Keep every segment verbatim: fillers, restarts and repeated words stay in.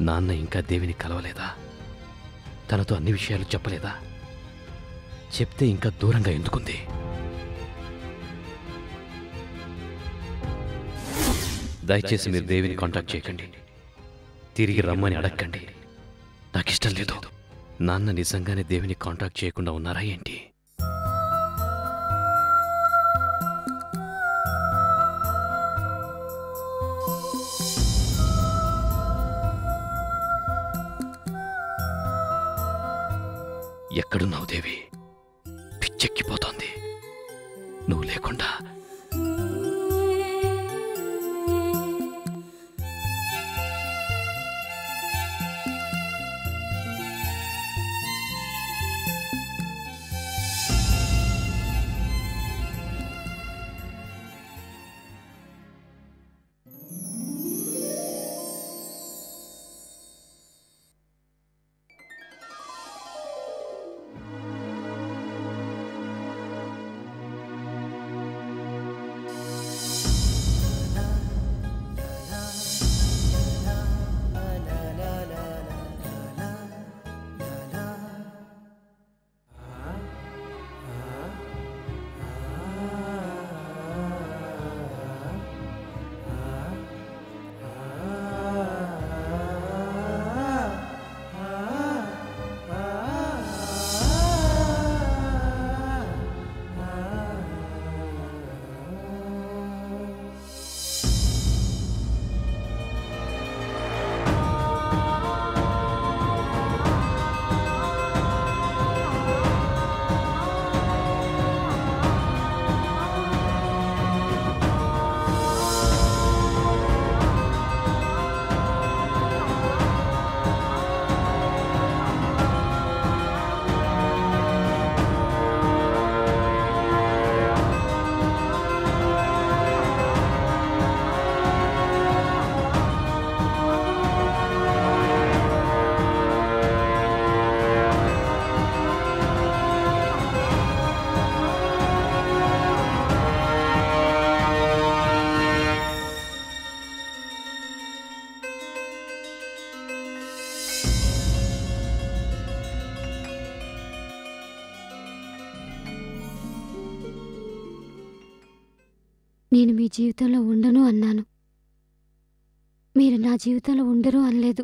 నాన్న ఇంకా దేవిని కలవలేదా? తనతో అన్ని విషయాలు చెప్పలేదా? చెప్తే ఇంకా దూరంగా ఎందుకుంది? దయచేసి మీరు దేవిని కాంటాక్ట్ చేయకండి. తిరిగి రమ్మని అడగండి. నాకిష్టం లేదు. నాన్న నిజంగానే దేవిని కాంటాక్ట్ చేయకుండా ఉన్నారా ఏంటి? ఎక్కడున్నావు దేవి? పిచ్చెక్కిపోతోంది నువ్వు లేకుండా. నేను మీ జీవితంలో ఉండను అన్నాను. మీరు నా జీవితంలో ఉండరు అనలేదు.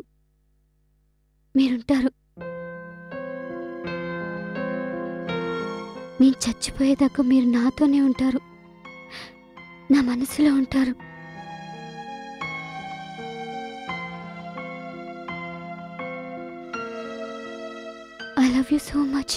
మీరుంటారు. నేను చచ్చిపోయేదాకా మీరు నాతోనే ఉంటారు. నా మనసులో ఉంటారు. I love you so much.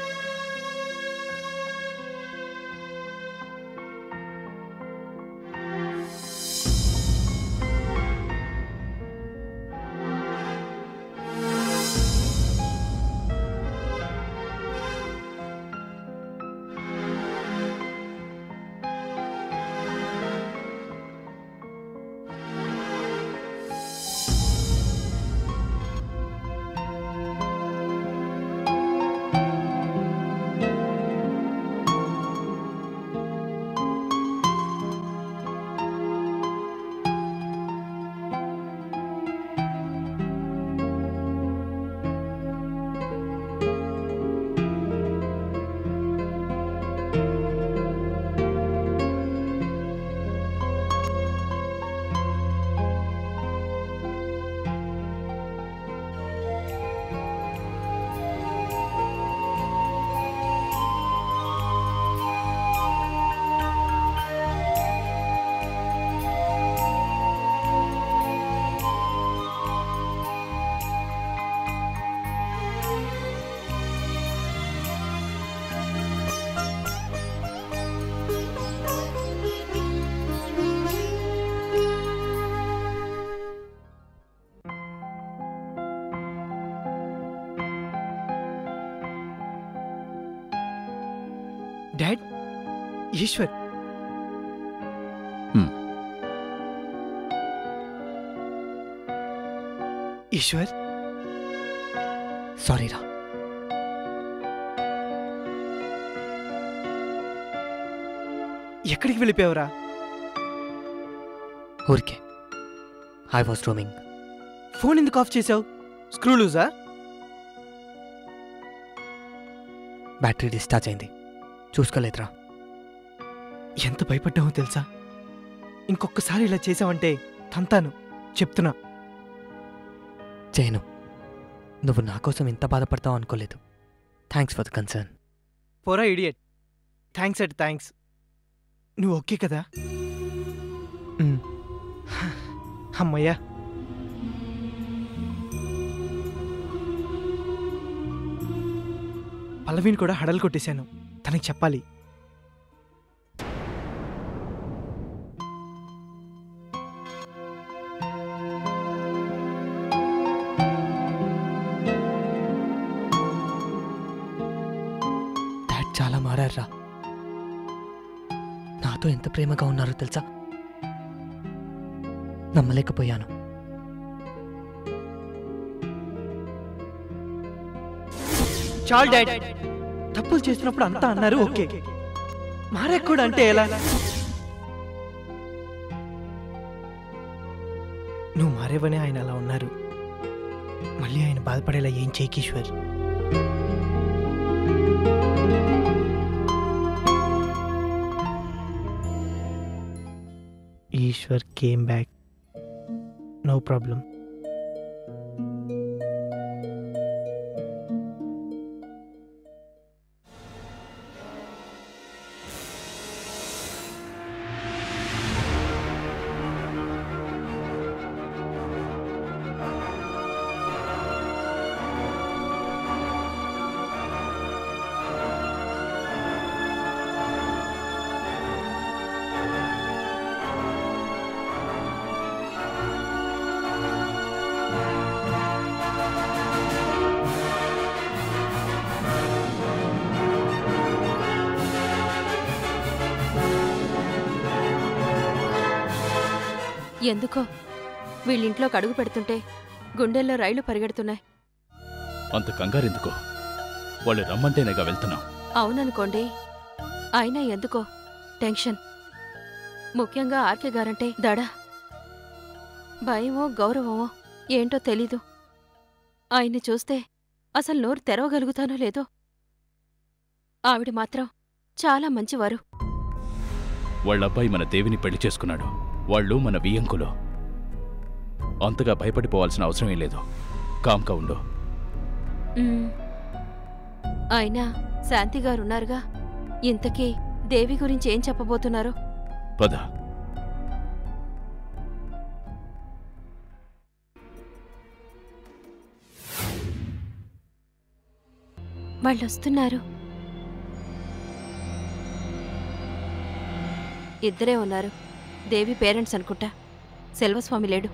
Dad, Eshwar. Eshwar, సారీరా. ఎక్కడికి వెళ్ళిపోయావురా? ఊరికే. I was roaming. ఫోన్ ఎందుకు ఆఫ్ చేసావు? స్క్రూ లూజా? బ్యాటరీ డిశ్చార్జ్ అయింది, చూసుకోలేదురా. ఎంత భయపడ్డామో తెలుసా? ఇంకొకసారి ఇలా చేసావంటే తంతాను, చెప్తున్నా. చేయను. నువ్వు నా కోసం ఇంత బాధపడతావు అనుకోలేదు. Thanks for the concern. పోరా ఇడియట్. Thanks at thanks. నువ్వు ఓకే కదా? అమ్మయ్యా. పల్లవిని కూడా హడలు కొట్టేశాను, తనకి చెప్పాలి. డాడ్ చాలా మారారా. నాతో ఎంత ప్రేమగా ఉన్నారో తెలుసా? నమ్మలేకపోయాను. చాలు డాడ్, తప్పులు చేసినప్పుడు అంతా అన్నారు ఓకే, మారాక కూడా అంటే ఎలా? నువ్వు మారేవనే ఆయన అలా ఉన్నారు. మళ్ళీ ఆయన బాధపడేలా ఏం చేయకు Eshwar. Eshwar came back, no problem. ఎందుకో వీళ్ళింట్లోకి అడుగు పెడుతుంటే గుండెల్లో రైళ్లు పరిగెడుతున్నాయి. అంత కంగారెందుకో? వాళ్ళు రమ్మంటేనేగా వెళ్తున్నాం. అవుననుకోండి, అయినా ఎందుకో టెన్షన్. ముఖ్యంగా ఆర్కే గారంటే దడ. భయమో గౌరవమో ఏంటో తెలీదు. ఆయన్ని చూస్తే అసలు నోరు తెరవగలుగుతానో లేదో. ఆవిడ మాత్రం చాలా మంచివారు. వాళ్ళబ్బాయి మన దేవిని పెళ్లి చేసుకున్నాడు. వాళ్ళు మన వియ్యంకులు. అంతగా భయపడిపోవాల్సిన అవసరమేం లేదు. కామ్గా ఉండు. అయినా శాంతిగారున్నారుగా, ఇంతకీ దేవి గురించి ఏం చెప్పబోతున్నారు? పద. వాళ్ళొస్తున్నారు. ఇద్దరే ఉన్నారు. దేవి పేరెంట్స్ అనుకుంటా. సెల్వస్వామి లేడు.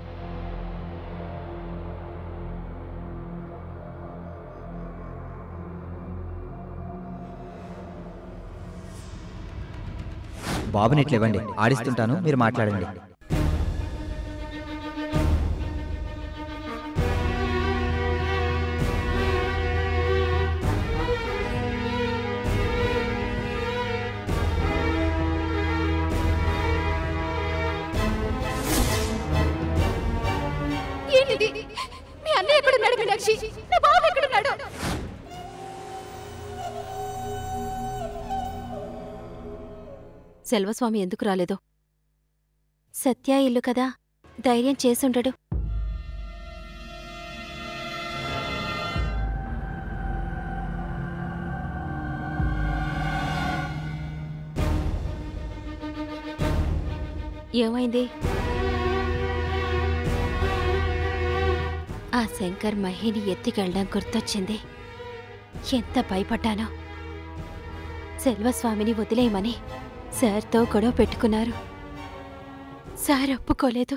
బాబుని ఇట్లివ్వండి, ఆడిస్తుంటాను, మీరు మాట్లాడండి. మీ అన్నయ్య ఎక్కడున్నాడు మీనాక్షి? నా బాబు ఎక్కడున్నాడు? సెల్వస్వామి ఎందుకు రాలేదో? సత్య ఇల్లు కదా, ధైర్యం చేసుండడు. ఏమైంది? ఆ శంకర్ మహిని ఎత్తికెళ్ళడం గుర్తొచ్చింది. ఎంత భయపడ్డానో. సెల్వస్వామిని వదిలేయమని సార్తో గొడవ పెట్టుకున్నారు. సార్ ఒప్పుకోలేదు.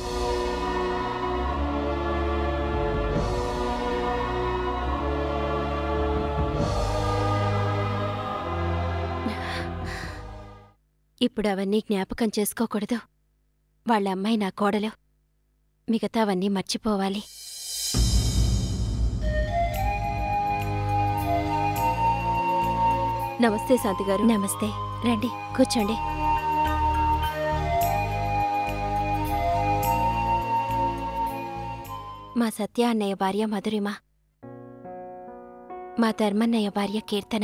ఇప్పుడు అవన్నీ జ్ఞాపకం చేసుకోకూడదు. వాళ్ళ అమ్మాయి నా కోడలు. మిగతావన్నీ మర్చిపోవాలి. నమస్తే శాంతిగారు. నమస్తే. రండి, కూర్చోండి. మా సత్య అన్నయ్య భార్య మధురిమ, మా ధర్మన్నయ్య భార్య కీర్తన.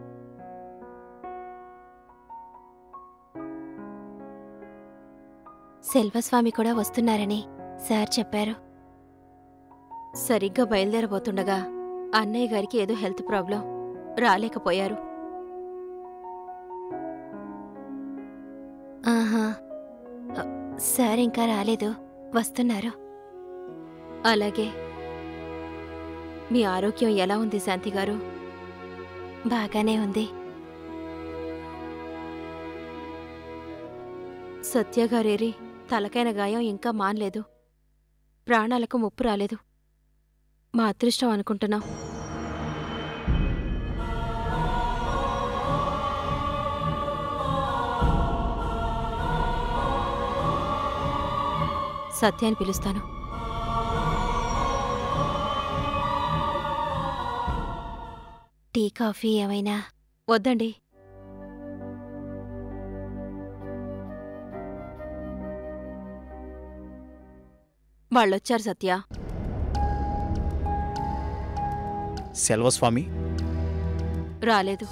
సెల్వస్వామి కూడా వస్తున్నారని సార్ చెప్పారు. సరిగ్గా బయలుదేరబోతుండగా అన్నయ్య గారికి ఏదో హెల్త్ ప్రాబ్లం, రాలేకపోయారు. ఆహా, సార్ ఇంకా రాలేదు, వస్తున్నారు. అలాగే. మీ ఆరోగ్యం ఎలా ఉంది శాంతిగారు? బాగానే ఉంది. సత్యగారేరి తలకైన గాయం ఇంకా మాన్లేదు, ప్రాణాలకు ముప్పు రాలేదు. మా అదృష్టం అనుకుంటున్నాం. సత్యాన్ని పిలుస్తాను. టీ కాఫీ ఏమైనా? వద్దండి. వాళ్ళొచ్చారు సత్య. సెల్వస్వామి రాలేదు.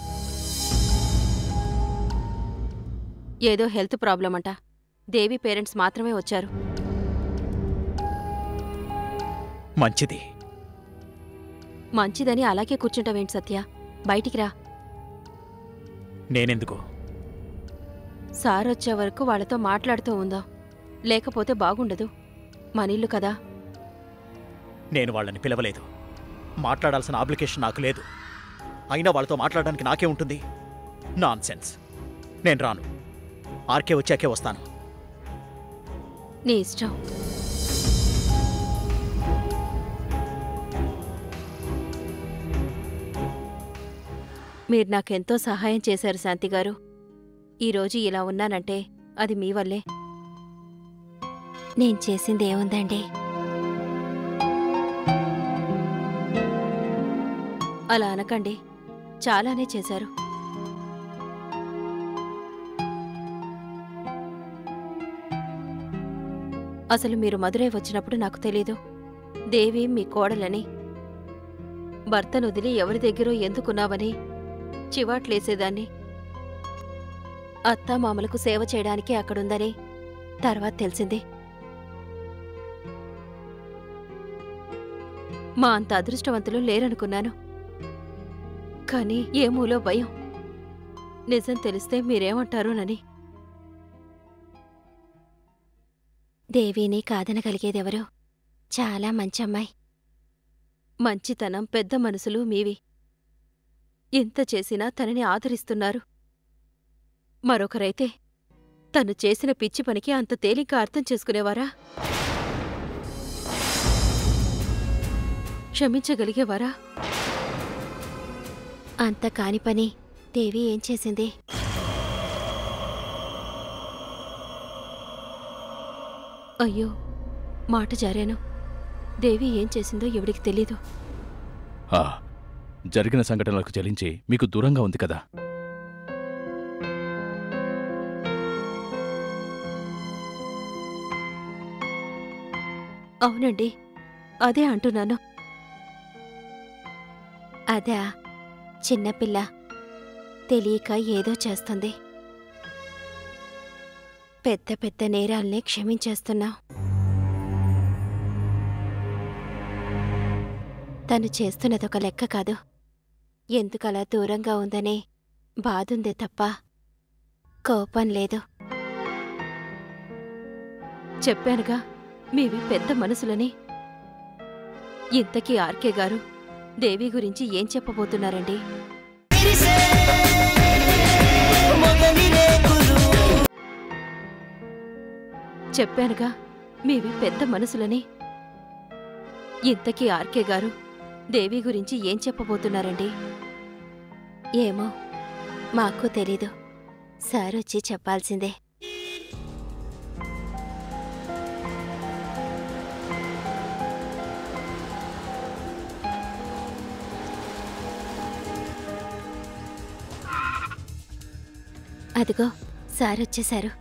ఏదో హెల్త్ ప్రాబ్లం అంట. దేవి పేరెంట్స్ మాత్రమే వచ్చారు. మంచిది. మంచిదని అలాగే కూర్చుంటావేంటి సత్య? బయటికి రా. నేనెందుకు? సార్ వచ్చే వరకు వాళ్ళతో మాట్లాడుతూ ఉందాం, లేకపోతే బాగుండదు. మనిల్లు కదా. నేను వాళ్ళని పిలవలేదు. మాట్లాడాల్సిన అప్లికేషన్ నాకు లేదు. అయినా వాళ్ళతో మాట్లాడడానికి నాకే ఉంటుంది. Nonsense. నేను రాను. ఆర్కే వచ్చాకే వస్తాను. నీ ఇష్టం. మీరు నాకెంతో సహాయం చేశారు శాంతిగారు. ఈరోజు ఇలా ఉన్నానంటే అది మీ వల్లే. నేను చేసిందేముందండి? అలా అనకండి, చాలానే చేశారు. అసలు మీరు మదురై వచ్చినప్పుడు నాకు తెలీదు దేవి మీ కోడలని. భర్తను వదిలి ఎవరి దగ్గరో ఎందుకున్నావని చివాట్లేసేదాన్ని. అత్తామామలకు సేవ చేయడానికే అక్కడుందని తర్వాత తెలిసింది. మా అంత అదృష్టవంతులు లేరనుకున్నాను. కానీ ఏమూలో భయం. నిజం తెలిస్తే మీరేమంటారోనని. దేవిని కాదనగలిగేదెవరో. చాలా మంచమ్మాయి. మంచితనం, పెద్ద మనసులు మీవి. ఇంత చేసినా తనని ఆదరిస్తున్నారు. మరొకరైతే తను చేసిన పిచ్చి పనికి అంత తేలిక అర్థం చేసుకునేవారా? క్షమించగలిగేవారా? అంత కాని పని దేవి ఏం చేసింది? అయ్యో, మాట జారాను. దేవి ఏం చేసిందో ఎవడికి తెలీదు. ఆ, జరిగిన సంఘటనలకు చెలించి మీకు దూరంగా ఉంది కదా. అవునండి, అదే అంటున్నాను. అదా, చిన్నపిల్ల తెలియక ఏదో చేస్తుంది. పెద్ద పెద్ద నేరాల్ని క్షమించేస్తున్నా. తను చేస్తున్నదొక లెక్క కాదు. ఎందుకలా దూరంగా ఉందనే బాధుందే తప్ప కోపం లేదు. చెప్పానుగా మీవి పెద్ద మనసులని. ఇంతకీ ఆర్కే గారు దేవి గురించి ఏం చెప్పబోతున్నారండి? చెప్పానుగా మీవి పెద్ద మనసులని. ఇంతకీ ఆర్కే గారు దేవి గురించి ఏం చెప్పబోతున్నారండి? ఏమో, మాకు తెలీదు. సారొచ్చి చెప్పాల్సిందే. అదిగో సారొచ్చేశారు.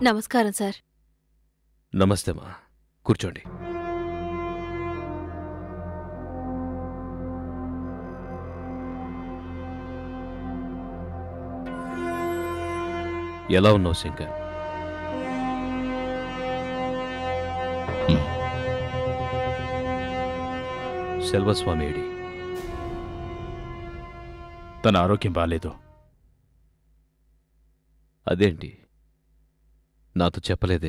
నమస్కారం సార్. నమస్తే మా, కూర్చోండి. ఎలా ఉన్నావు శంకర్? సెల్వస్వామి ఏడి? తన ఆరోగ్యం బాలేదు. అదేంటి నాతో చెప్పలేదే?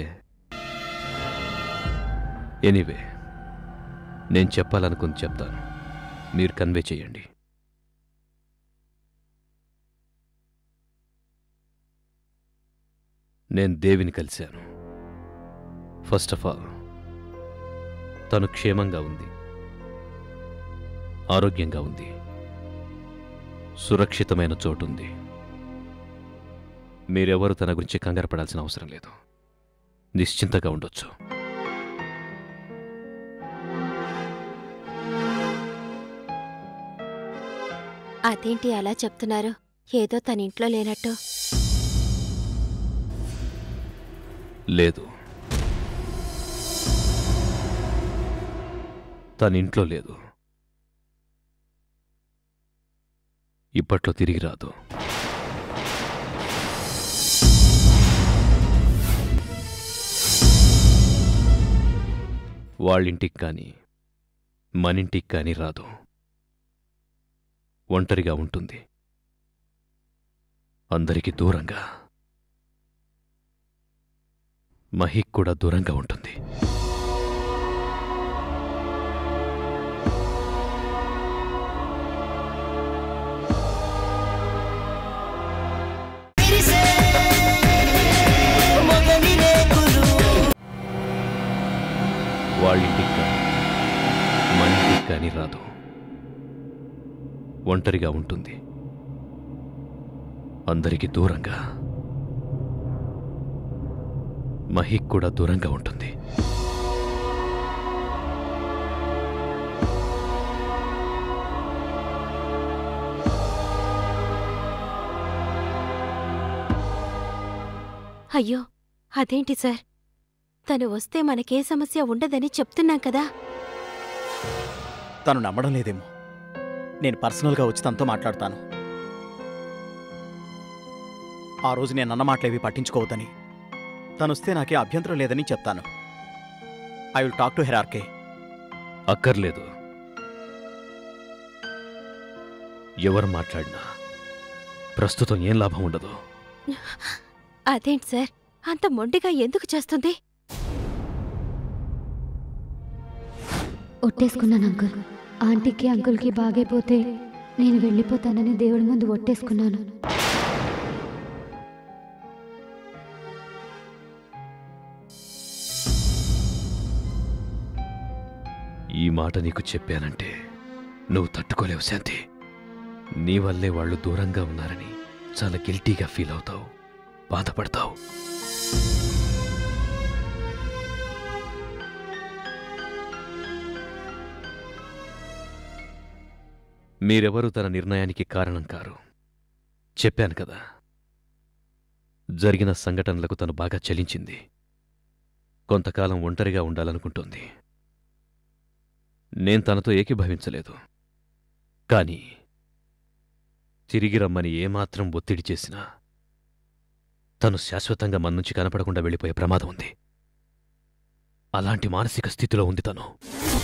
ఎనీవే, నేను చెప్పాలనుకుని చెప్తాను, మీరు కన్వే చేయండి. నేను దేవిని కలిశాను. ఫస్ట్ ఆఫ్ ఆల్ తను క్షేమంగా ఉంది, ఆరోగ్యంగా ఉంది, సురక్షితమైన చోటుంది. మీరెవరూ తన గురించి కంగారు పడాల్సిన అవసరం లేదు, నిశ్చింతగా ఉండొచ్చు. అదేంటి అలా చెప్తున్నారు? ఏదో తన ఇంట్లో లేనట్టు. లేదు, తన ఇంట్లో లేదు, ఇప్పట్లో తిరిగి రాదు. వాళ్ళింటికి కానీ మనింటికి కానీ రాదు. ఒంటరిగా ఉంటుంది, అందరికీ దూరంగా. మహిక్ కూడా దూరంగా ఉంటుంది. వాళ్ళింటికి కానీ మనింటికి కానీ రాదు, ఒంటరిగా ఉంటుంది, అందరికీ దూరంగా. మహిక్ కూడా దూరంగా ఉంటుంది. అయ్యో, అదేంటి సార్? తను వస్తే మనకే సమస్య ఉండదని చెప్తున్నాం కదా. తను నమ్మడం లేదేమో. నేను పర్సనల్గా వచ్చి తనతో మాట్లాడతాను. ఆ రోజు నేను అన్న మాటలేవి పట్టించుకోవద్దని, తనొస్తే నాకే అభ్యంతరం లేదని చెప్తాను. I will talk to her RK. అక్కర్లేదు, ఎవరు మాట్లాడినా ప్రస్తుతం ఏం లాభం ఉండదు. అదేంటి సార్, అంత మొండిగా ఎందుకు చేస్తుంది? ఒట్టేసుకున్నాను అంకుల్. ఆంటీకి అంకుల్కి బాగైపోతే నేను వెళ్ళిపోతానని దేవుడి ముందు ఒట్టేసుకున్నాను. ఈ మాట నీకు చెప్పానంటే నువ్వు తట్టుకోలేవు శాంతి. నీ వల్లే వాళ్ళు దూరంగా ఉన్నారని చాలా గిల్టీగా ఫీల్ అవుతావు, బాధపడతావు. మీరెవరూ తన నిర్ణయానికి కారణం కారు. చెప్పాను కదా, జరిగిన సంఘటనలకు తను బాగా చలించింది. కొంతకాలం ఒంటరిగా ఉండాలనుకుంటోంది. నేను తనతో ఏకీభవించలేదు, కానీ తిరిగి రమ్మని ఏమాత్రం ఒత్తిడి చేసినా తను శాశ్వతంగా మన నుంచి కనపడకుండా వెళ్ళిపోయే ప్రమాదం ఉంది. అలాంటి మానసిక స్థితిలో ఉంది తను.